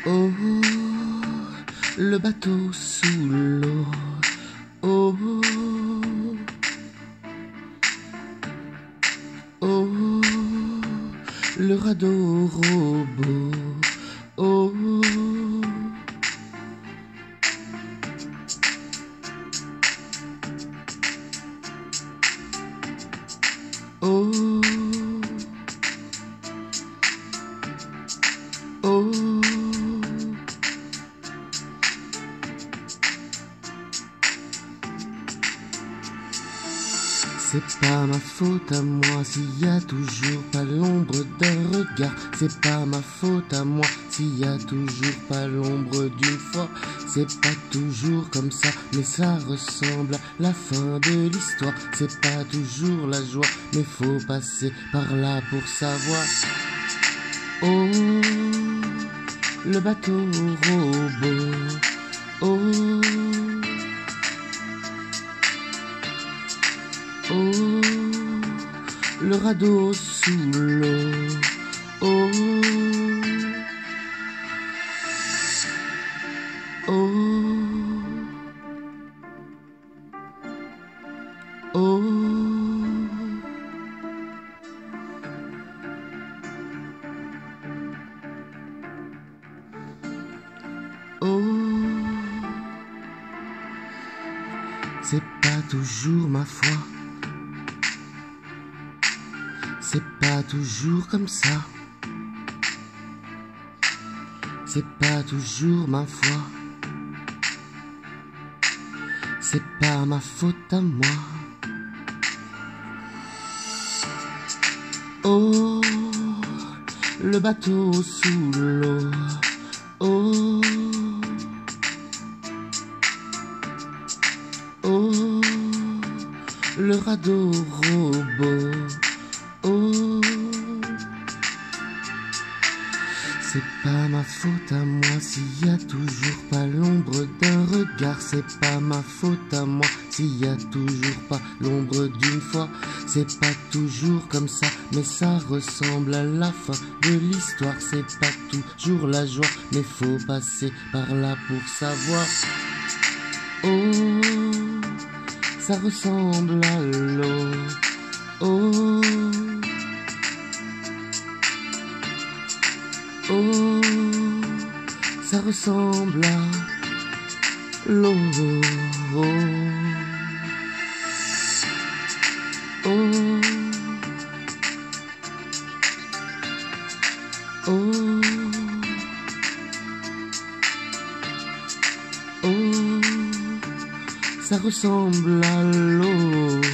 Oh, le bateau sous l'eau. Oh, oh, le radeau robot. Oh, oh, oh. C'est pas ma faute à moi s'il y a toujours pas l'ombre d'un regard. C'est pas ma faute à moi s'il y a toujours pas l'ombre d'une fois. C'est pas toujours comme ça, mais ça ressemble à la fin de l'histoire. C'est pas toujours la joie, mais faut passer par là pour savoir. Oh, le bateau robot. Oh, oh, le radeau sous l'eau. Oh, oh, oh, oh. C'est pas toujours ma foi. C'est pas toujours comme ça. C'est pas toujours ma foi. C'est pas ma faute à moi. Oh, le bateau sous l'eau. Oh, oh, le radeau robot. Oh, c'est pas ma faute à moi s'il y a toujours pas l'ombre d'un regard. C'est pas ma faute à moi s'il y a toujours pas l'ombre d'une fois. C'est pas toujours comme ça, mais ça ressemble à la fin de l'histoire. C'est pas toujours la joie, mais faut passer par là pour savoir. Oh, ça ressemble à l'eau. Oh, oh, ça ressemble à l'eau. Oh, oh, oh, oh, ça ressemble à l'eau.